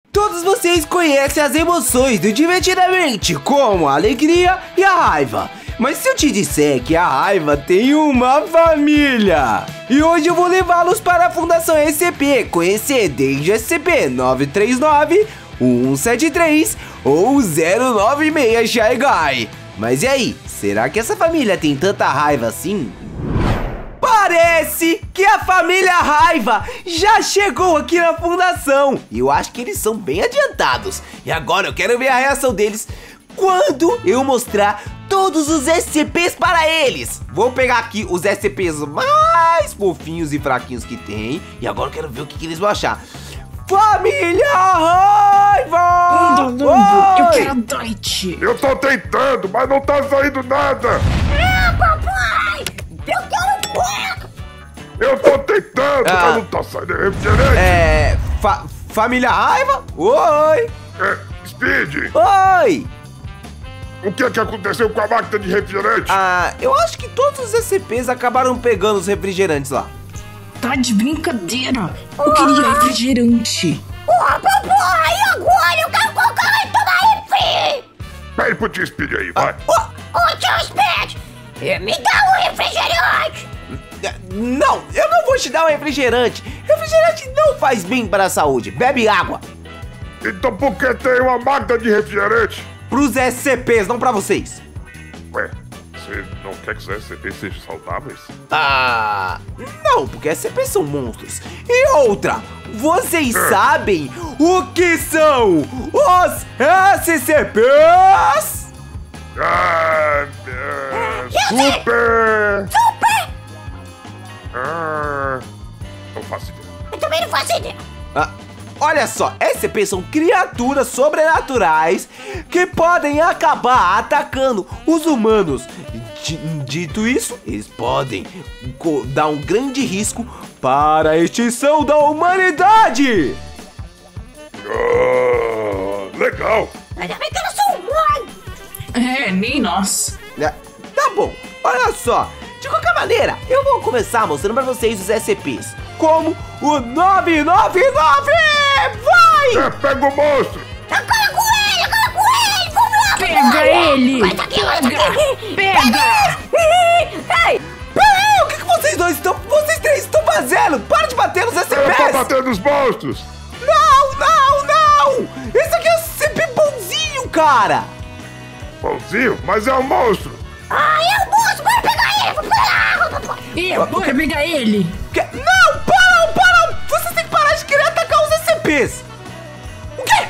Todos vocês conhecem as emoções do Divertidamente, como a alegria e a raiva. Mas se eu te disser que a raiva tem uma família? E hoje eu vou levá-los para a Fundação SCP, conhecer desde SCP-939, 1173 ou 096 Shy Guy. Mas e aí, será que essa família tem tanta raiva assim? Parece que a família Raiva já chegou aqui na fundação. E eu acho que eles são bem adiantados. E agora eu quero ver a reação deles quando eu mostrar todos os SCPs para eles. Vou pegar aqui os SCPs mais fofinhos e fraquinhos que tem. E agora eu quero ver o que eles vão achar. Família Raiva! Eu quero Dite. Eu tô tentando, mas não tá saindo nada. Papai! Eu quero quack! Eu tô tentando, mas não tá saindo refrigerante. Família Raiva? Oi! Speed, Oi! o que é que aconteceu com a máquina de refrigerante? Eu acho que todos os SCPs acabaram pegando os refrigerantes lá. Tá de brincadeira. Eu queria refrigerante. Papai, agora eu quero colocar e tomar refri! Pede pro tio Speed aí, vai. Ô tio Speed, me dá um refrigerante! Não, eu não vou te dar um refrigerante. Refrigerante não faz bem para a saúde. Bebe água. Então por que tem uma máquina de refrigerante? Pros SCPs, não pra vocês. Ué, você não quer que os SCPs sejam saudáveis? Não, porque SCPs são monstros. E outra, vocês sabem o que são os SCPs? Super! Não faço ideia. Eu também não faço ideia. Olha só, SCPs são criaturas sobrenaturais que podem acabar atacando os humanos. Dito isso, eles podem dar um grande risco para a extinção da humanidade. Legal. Ainda bem que eu não sou humano. Nem nós. Tá bom, olha só. De qualquer maneira, eu vou começar mostrando pra vocês os SCPs. Como o 999! Vai! Pega o monstro! Acaba com ele! Vamos lá! Pega ele! Vai, tá aqui, vai, tá aqui! Pega! Ei! Peraí, o que vocês dois estão... Vocês três estão fazendo? Para de bater nos SCPs! Eu tô batendo nos monstros! Não! Esse aqui é o SCP bonzinho, cara! Bonzinho? Mas é um monstro! É o monstro! Bora pegar ele! Vou pegar! Bora pegar ele! Não! Para! Vocês têm que parar de querer atacar os SCPs! O quê?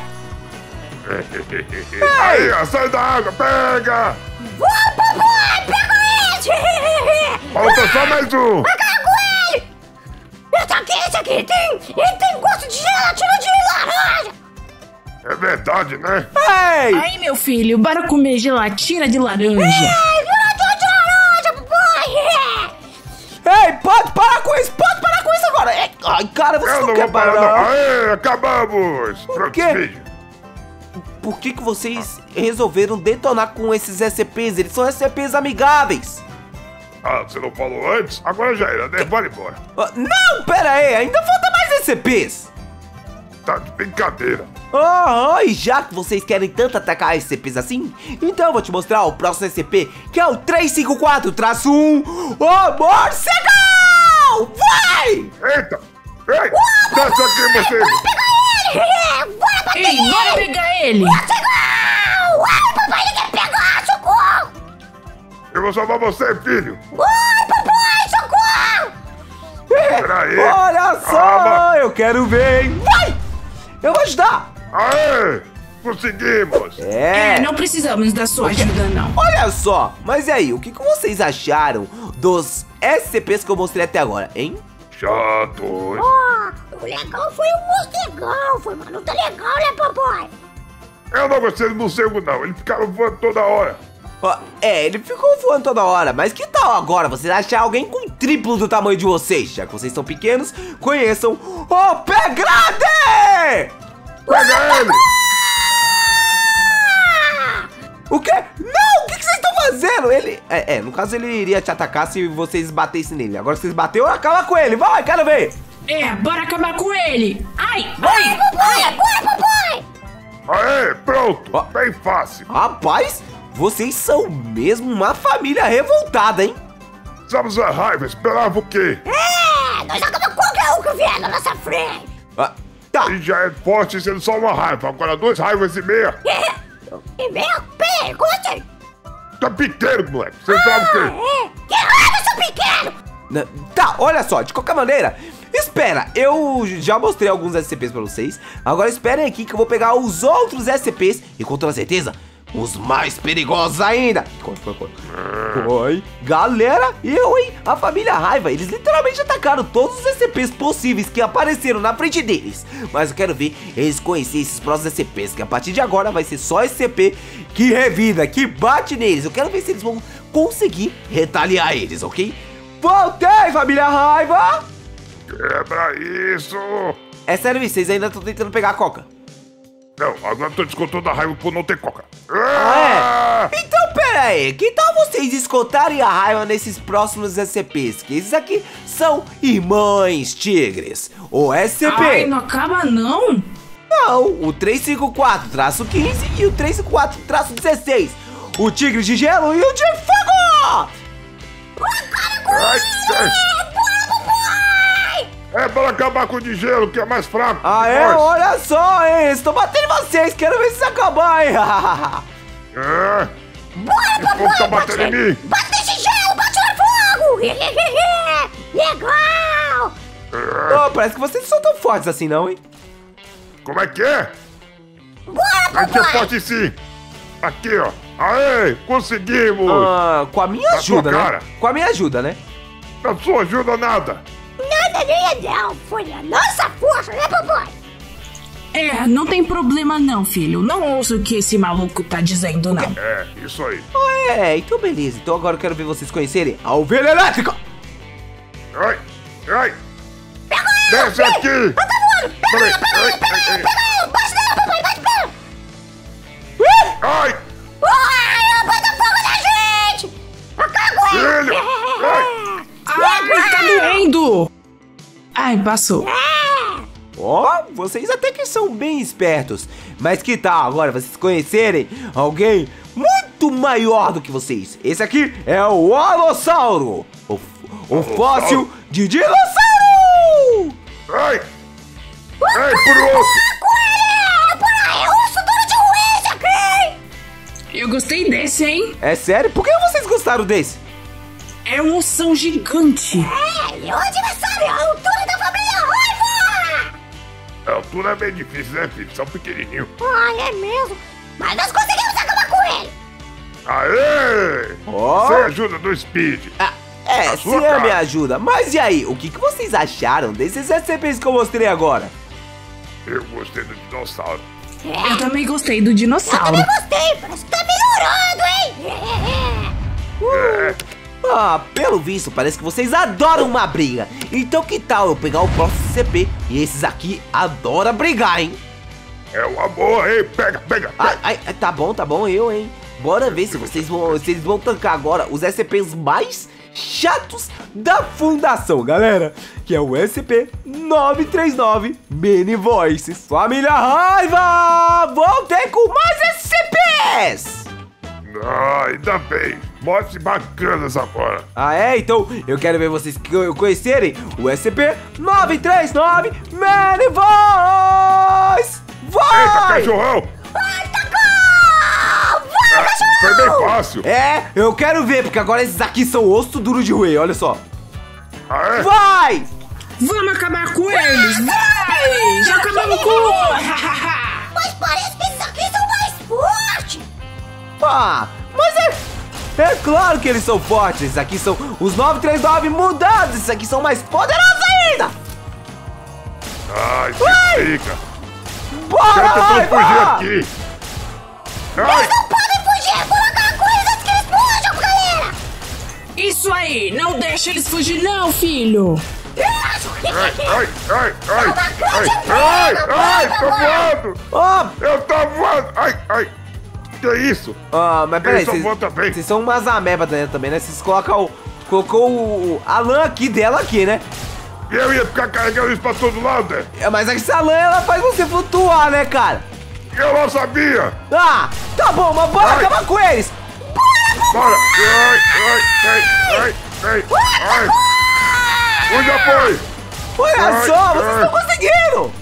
Aí, ó, sai da água, pega! Papai! Pega esse! Falta só mais um! Acaba com ele! Esse aqui ele tem gosto de gelatina de laranja! É verdade, né? Ei! Aí, meu filho, bora comer gelatina de laranja. Gelatina de laranja, papai! Ei, pode parar com isso agora! Ai, cara, vocês Eu não não querem vou parar, parar! não! Aê, acabamos! Por quê? Speed. Por que vocês resolveram detonar com esses SCPs? Eles são SCPs amigáveis! Você não falou antes? Agora já era, né? Bora embora! Não, pera aí! Ainda falta mais SCPs! Tá de brincadeira! E já que vocês querem tanto atacar SCPs assim, então eu vou te mostrar o próximo SCP, que é o 354-1, o Morcegão! Vai! Eita! Ei! Desce aqui, morcego! Bora pegar ele! Papai, ele quer pegar! Socorro! Eu vou salvar você, filho! Papai, socorro! Peraí! Olha só! Calma. Eu quero ver, hein? Vai! Eu vou ajudar! Aê! Conseguimos! Não precisamos da sua ajuda, não. Olha só! Mas e aí, o que vocês acharam dos SCPs que eu mostrei até agora, hein? Chatos! O legal foi o morcegão, foi uma luta legal, né, papai? Eu não gostei do morcego, não. Ele ficava voando toda hora. Ele ficou voando toda hora, mas que tal agora vocês acharem alguém com o triplo do tamanho de vocês? Já que vocês são pequenos, conheçam o Pé Grande! Pega ele! O quê? Não! O que vocês estão fazendo? Ele... no caso ele iria te atacar se vocês batessem nele. Agora que vocês bateram, acaba com ele. Vai, quero ver! Bora acabar com ele! Ai! Bora, papai! Pronto, Ó. bem fácil. Rapaz, vocês são mesmo uma família revoltada, hein? Somos a raiva, esperava o quê? Nós acabamos com qualquer um que vier na nossa frente. Ah, tá. E já é forte sendo só uma raiva, agora 2 raivas e meia. E meu? Peraí, como assim? Tá pequeno, moleque. Você sabe o quê? Que raiva, seu pequeno! Tá, olha só, de qualquer maneira, espera, eu já mostrei alguns SCPs pra vocês. Agora esperem aqui que eu vou pegar os outros SCPs e com toda certeza, os mais perigosos ainda. Oi, galera, a família Raiva, eles literalmente atacaram todos os SCPs possíveis que apareceram na frente deles. Mas eu quero ver eles conhecerem esses próximos SCPs, que a partir de agora vai ser só SCP que revida, que bate neles. Eu quero ver se eles vão conseguir retaliar eles, ok? Voltei, família Raiva! Quebra isso. É sério, vocês ainda estão tentando pegar a Coca? Não, agora eu tô descontando a raiva por não ter coca. Ah, é? Então, pera aí, que tal vocês escutarem a Raiva nesses próximos SCPs? Que esses aqui são Irmãs Tigres. O SCP... Ai, não acaba não. Não, o 354-15 e o 354-16. O Tigre de Gelo e o de Fogo! Ai, é para acabar com o de gelo, que é mais fraco. Ah, que é? nós. Olha só, hein? Estou batendo em vocês, quero ver se isso acabar, hein? É. O povo tá batendo em mim. Bate nesse gelo, bate no fogo! Legal! Oh, parece que vocês não são tão fortes assim, não, hein? Como é que é? Bora, A gente é papai! forte sim. Aqui, ó. Aê, conseguimos. Ah, com a minha Na ajuda, sua né? cara. Com a minha ajuda, né? Não sua ajuda nada. Nada minha não, foi na nossa força, né, papai? É, não tem problema não, filho. Não ouça o que esse maluco tá dizendo, não. É, isso aí. É, então beleza. Então agora eu quero ver vocês conhecerem a Ovelha Elétrica. Ai, ai. Desce aqui. Peraí, ai. Bate nela, papai, bate nela! Ai, Ai, bota fogo na gente! Acaba com ele! filho. Ai. Ai, tá doendo! Ai, passou. Ó, vocês até que são bem espertos. Mas que tal agora vocês conhecerem alguém muito maior do que vocês? Esse aqui é o Alossauro, o fóssil de dinossauro! Ai. Ai, por osso. Eu gostei desse, hein? É sério? Por que vocês gostaram desse? É um ossão gigante. E onde vai saber a altura da família Raiva? A altura é bem difícil, né, filho? São pequenininhos. Ai, é mesmo? Mas nós conseguimos acabar com ele! Aê! Ó. Sem ajuda do Speed. É, A se sua a cara. me ajuda. Mas e aí, o que vocês acharam desses SCPs que eu mostrei agora? Eu gostei do dinossauro. Eu também gostei do dinossauro. Também gostei, parece que tá melhorando, hein? É. Ah, pelo visto, parece que vocês adoram uma briga. Então que tal eu pegar o próximo SCP e esses aqui adoram brigar, hein? É uma boa, hein? Pega, pega, Ai, pega. ai, tá bom, eu, hein? Bora ver se eles vão tancar agora os SCPs mais chatos da fundação, galera. Que é o SCP-939 Mini Voices. Família Raiva! Voltei com mais SCPs! Ah, ainda bem. Mostre bacanas agora. Ah, é? Então eu quero ver vocês conhecerem o SCP-939 Mini Voice! Vai! Eita, cachorrão! Foi bem fácil. É, eu quero ver, porque agora esses aqui são osso duro de roer, olha só. Ah, é? Vai! Vamos acabar com eles! Vai! Já acabamos com um! Mas parece que esses aqui são mais fortes! Ah, mas é claro que eles são fortes. Esses aqui são os 939 mudados. Esses aqui são mais poderosos ainda. Ai, se liga. Bora, Tenta não fugir Raiva! aqui. Ai, Não podem fugir! Vou acabar com eles antes que eles fujam, galera! Isso aí! Não deixa eles fugir não, filho! ai, ai, ai, ai, ai, ai, tô voando. Ah, Eu tô voando. Ai, ai. Que isso? mas peraí, Eles são bons também. vocês são umas amebas dentro também, né? Vocês colocou a lã aqui dela aqui, né? E eu ia ficar carregando isso pra todo lado, né? Mas essa lã, ela faz você flutuar, né, cara? Eu não sabia! Ah, tá bom, mas bora acabar com eles! Bora! Ai! Onde já foi? Olha só, vocês estão conseguindo!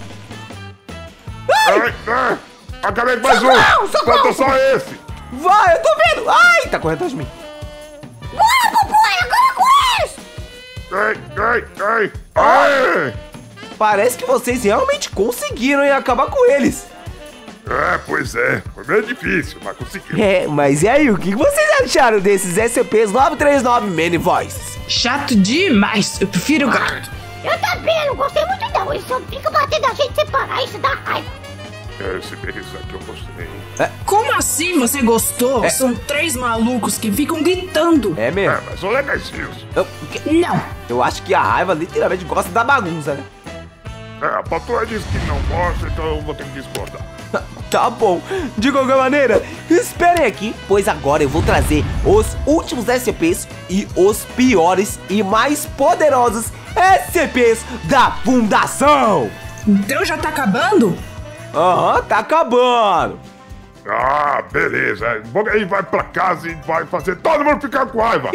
Ai! Acabei com mais um! Falta só esse! Vai, eu tô vendo! Ai, tá correndo atrás de mim! Bora, papai, acaba com eles! Ai! Parece que vocês realmente conseguiram hein, acabar com eles! Pois é. Foi meio difícil, mas consegui. Mas e aí, o que vocês acharam desses SCP-939 Many Voices? Chato demais. Eu prefiro o gato. Eu também não gostei muito não, eles só ficam batendo a gente separar, isso dá raiva. Esse aqui eu gostei. Como assim você gostou? São 3 malucos que ficam gritando. É mesmo? Mas são legaisinhos. Não. Eu acho que a raiva literalmente gosta da bagunça, né? A patroa disse que não gosta, então eu vou ter que discordar. Tá bom, de qualquer maneira, esperem aqui, pois agora eu vou trazer os últimos SCPs e os piores e mais poderosos SCPs da Fundação. Então já tá acabando? Aham, tá acabando. Ah, beleza. Aí vai pra casa e vai fazer todo mundo ficar com raiva.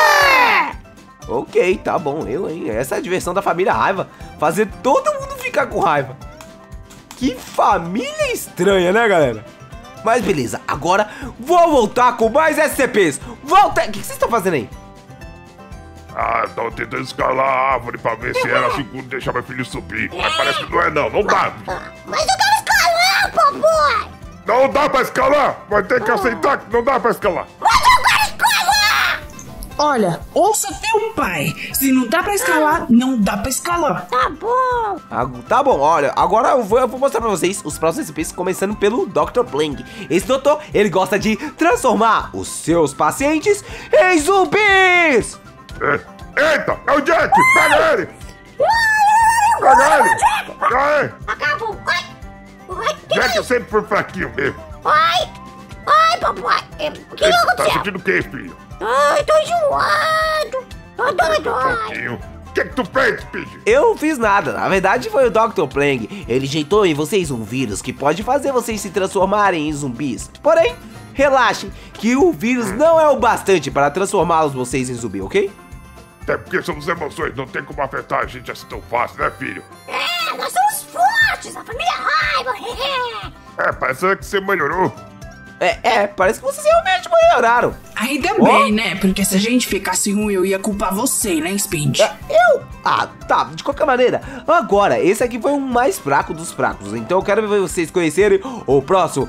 Ok, tá bom, hein? Essa é a diversão da família Raiva, fazer todo mundo ficar com raiva. Que família estranha, né, galera? Mas beleza, agora vou voltar com mais SCPs. Volta! O que vocês estão fazendo aí? Tô tentando escalar a árvore pra ver se era seguro deixar meu filho subir. Mas parece que não é não dá. Mas eu quero escalar, papai! Não dá pra escalar! Vai ter que aceitar que não dá pra escalar. Mas eu quero escalar! Olha, ouça teu pai. Se não dá pra escalar, não dá pra escalar. Tá bom. Tá bom, olha, agora eu vou mostrar pra vocês os próximos SCPs, começando pelo Dr. Bling. Esse doutor, ele gosta de transformar os seus pacientes em zumbis! Eita, é o Jack! Pega ele! Pega ele! Ai, Acabou. Ai, Jack sempre foi fraquinho mesmo. ai, papai. O que Tá aconteceu? sentindo o que, filho? Ai, tô enjoado. Tô doido. Fraquinho. O que tu fez, Speed? Eu não fiz nada, na verdade foi o Dr. Plang. Ele injetou em vocês um vírus que pode fazer vocês se transformarem em zumbis. Porém, relaxem, que o vírus não é o bastante para transformá-los vocês em zumbi, ok? Até porque somos emoções, não tem como afetar a gente assim tão fácil, né, filho? Nós somos fortes, a família Raiva. Parece que você melhorou. Parece que vocês realmente melhoraram. Ainda bem, né? Porque se a gente ficasse ruim, eu ia culpar você, né, Speed? Eu? Tá, de qualquer maneira. Agora, esse aqui foi o mais fraco dos fracos. Então eu quero ver vocês conhecerem o próximo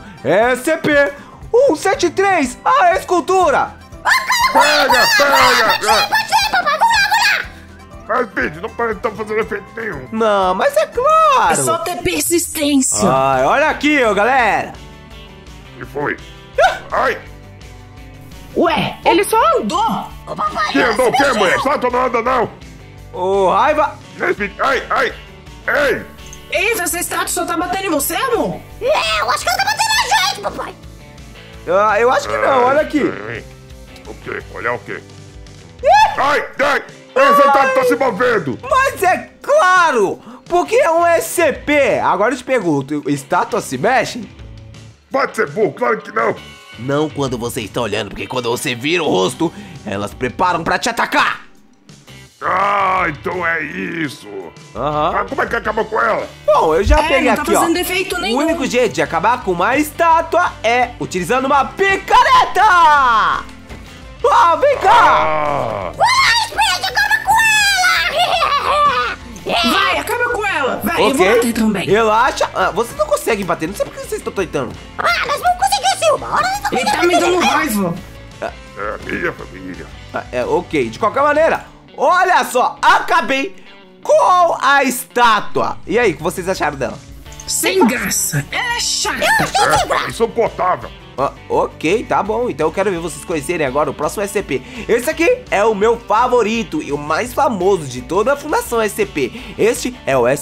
SCP-173, a escultura. Pega! Papai, vamos lá. Mas, Speed, não parece que tá fazendo efeito nenhum. Não, mas é É claro. só ter persistência. Ai, olha aqui, ó, galera. O que foi? Ai! Ué, ele só andou. Ô, papai, Que andou o quê, mulher? Só tu não anda, não! Ô, Raiva. Speed, ai! Ei! Eita, essa estátua só tá batendo em você, amor? eu acho que ela tá batendo na gente, papai. Eu acho que não, olha aqui. O quê? Olha o quê? Ai! Esse tá se movendo! Mas é claro, porque é um SCP. Agora eu te pergunto, estátuas se mexem? Pode ser burro, claro que não! Não quando você está olhando, porque quando você vira o rosto, elas preparam pra te atacar. Então é isso! Aham. Como é que acabou com ela? Bom, eu já peguei não tá aqui, ó. fazendo efeito nenhum. O único jeito de acabar com uma estátua é utilizando uma picareta! Vem cá! Speed, acaba com ela. Vai, acaba com ela. Vai, eu vou Ok, bater também. relaxa. Vocês não conseguem bater, não sei por que vocês estão tentando. Nós vamos conseguir sim, uma hora nós vamos Ele tá me dando raiva. Minha família. Ok, de qualquer maneira, olha só, acabei com a estátua. E aí, o que vocês acharam dela? Sem graça. Ela é chata. Insuportável. Ok, tá bom. Então eu quero ver vocês conhecerem agora o próximo SCP. Esse aqui é o meu favorito e o mais famoso de toda a Fundação SCP. Este é o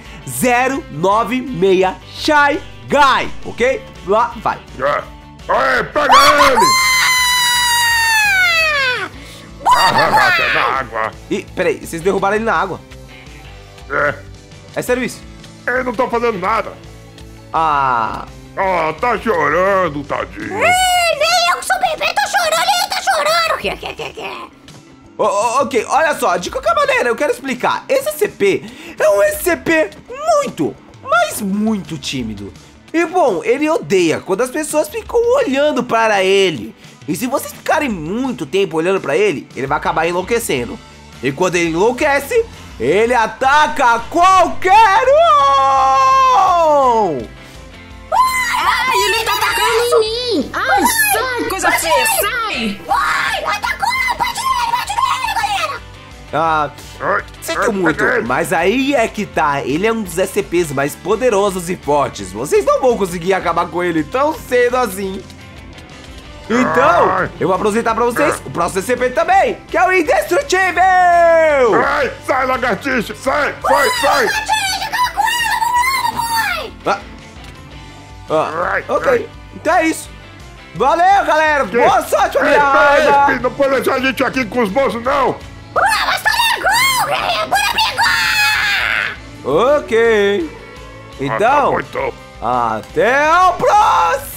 SCP-096 Shy Guy, ok? Lá vai. Pega ele! Tá na água. Ih, peraí, vocês derrubaram ele na água. É sério isso? Eles não estão fazendo nada. Ah, tá chorando, tadinho. Nem eu que sou bebê tô chorando e ele tá chorando. Ok, olha só, de qualquer maneira, eu quero explicar. Esse SCP é um SCP muito, mas muito tímido. E bom, ele odeia quando as pessoas ficam olhando para ele. E se vocês ficarem muito tempo olhando para ele, ele vai acabar enlouquecendo. E quando ele enlouquece, ele ataca qualquer um! Ai, ele tá atacando em mim! Ai, sai, coisa feia, sai! Vai, atacou, bate nele, galera. Ah, Ai, sinto muito, mas aí é que tá. Ele é um dos SCPs mais poderosos e fortes. Vocês não vão conseguir acabar com ele tão cedo assim. Então, eu vou apresentar pra vocês o próximo SCP também, que é o Indestrutível! Ai, sai, lagartixa, sai, sai! Ok, então é isso. Valeu, galera! Boa sorte, família Raiva! Não pode deixar a gente aqui com os bolsos, não! Mas tá legal, bora brigar! Ok. Tá Então, bom, então. até o próximo!